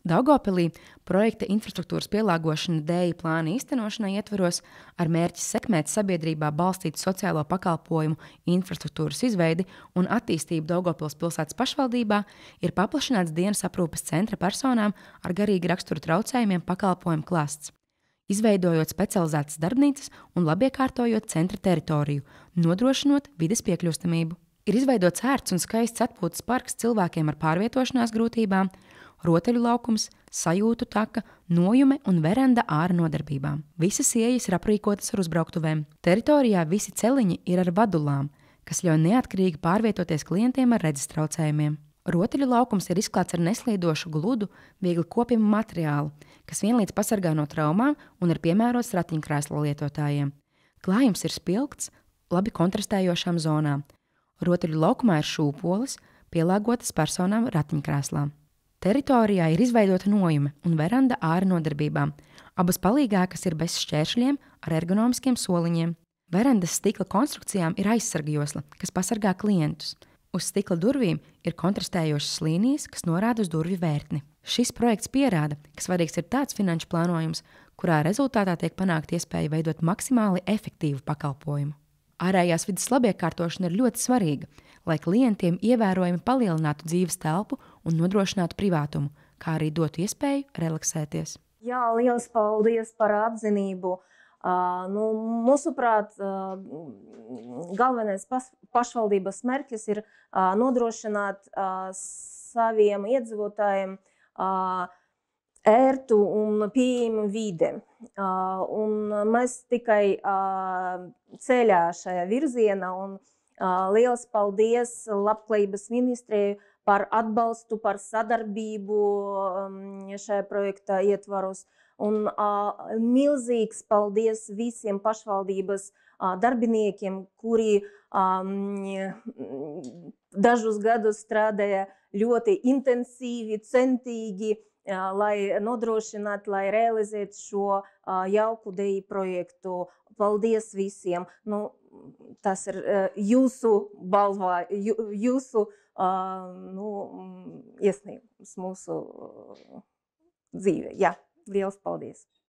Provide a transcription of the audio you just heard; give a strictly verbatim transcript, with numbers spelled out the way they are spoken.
Daugavpilī projekta infrastruktūras pielāgošana dēļa plāna īstenošanai ietvaros ar mērķi sekmēt sabiedrībā balstītu sociālo pakalpojumu infrastruktūras izveidi un attīstību Daugavpils pilsētas pašvaldībā ir paplašināts dienas aprūpes centra personām ar garīga rakstura traucējumiem pakalpojumu klasts, izveidojot specializētas darbnīcas un labiekārtojot centra teritoriju, nodrošinot vides piekļūstamību. Ir izveidots ērts un skaists atpūtas parks cilvēkiem ar pārvietošanās grūtībām, rotaļu laukums, sajūtu taka, nojume un veranda āra nodarbībām. Visas ieejas ir aprīkotas ar uzbrauktuvēm. Teritorijā visi celiņi ir ar vadulām, kas ļauj neatkarīgi pārvietoties klientiem ar redzes traucējumiem. Rotaļu laukums ir izklāts ar neslīdošu gludu, viegli kopamu materiālu, kas vienlīdz pasargā no traumām un ir piemērots ratiņkrēsla lietotājiem. Klājums ir spilgts, labi kontrastējošām zonām. Rotaļu laukumā ir šūpoles, pielāgotas personām ratiņkrēslām. Teritorijā ir izveidota nojume un veranda āra nodarbībām. Abas palīgākas ir bez šķēršļiem ar ergonomiskiem soliņiem. Verandas stikla konstrukcijām ir aizsargjosla, kas pasargā klientus. Uz stikla durvīm ir kontrastējošas līnijas, kas norāda uz durvju vērtni. Šis projekts pierāda, ka svarīgs ir tāds finanšu plānojums, kurā rezultātā tiek panākt iespēja veidot maksimāli efektīvu pakalpojumu. Ārējās vides labiekārtošana ir ļoti svarīga, lai klientiem ievērojami palielinātu dzīves telpu un nodrošinātu privātumu, kā arī dotu iespēju relaksēties. Jā, liels paldies par atzinību. Uh, nu, mūsuprāt, uh, galvenais pas, pašvaldības mērķis ir uh, nodrošināt uh, saviem iedzīvotājiem uh, ērtu un pieejamu vidi. Uh, un mēs tikai uh, ceļā šajā virzienā un uh, liels paldies Labklājības ministrijai par atbalstu, par sadarbību um, šajā projektā ietvaros. Un uh, milzīgs paldies visiem pašvaldības uh, darbiniekiem, kuri um, dažus gadus strādāja ļoti intensīvi, centīgi, uh, lai nodrošinātu, lai realizētu šo uh, jauku dēļu projektu. Paldies visiem! Nu, tas ir uh, jūsu balvā, jū, jūsu uh, nu, iesniegums mūsu uh, dzīvē. Jā. Liels paldies!